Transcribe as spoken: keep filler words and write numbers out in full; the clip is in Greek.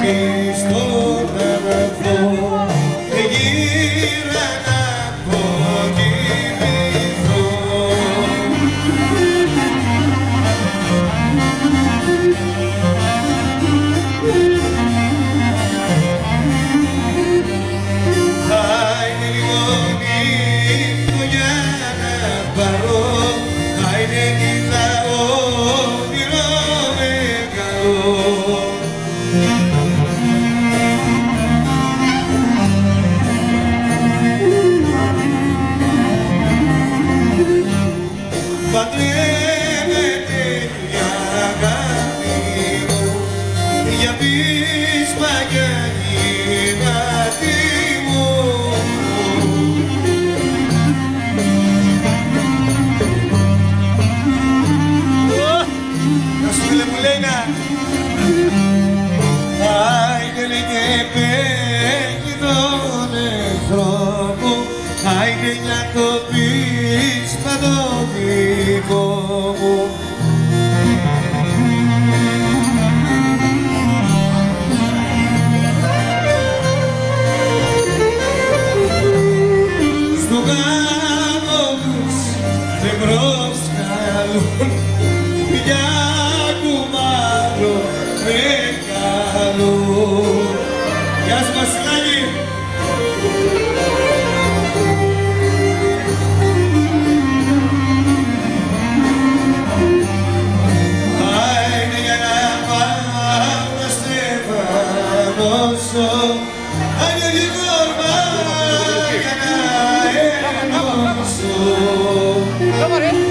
στον αδερφό και γύρα να αποκοιμηθώ. Άιντε λίγο νύχτο για να πάρω, άιντε κοίτα όνειρο μεγάλο. Παντρεύεται για αγάπη μου, για πείσμα για γυνάτη μου. Να σου φίλε μου λέει να άιντε λέει και παίρνει τον εχθρό μου, άιντε για το πείσμα το δικό μου. Στο γάμο τους δεν προσκαλούν πια κουμάρο μεγάλο. Γεια σου Βασιλάκη! Άιντε για να πάω να στεφανώσω, άιντε για κορμά για να ενώσω.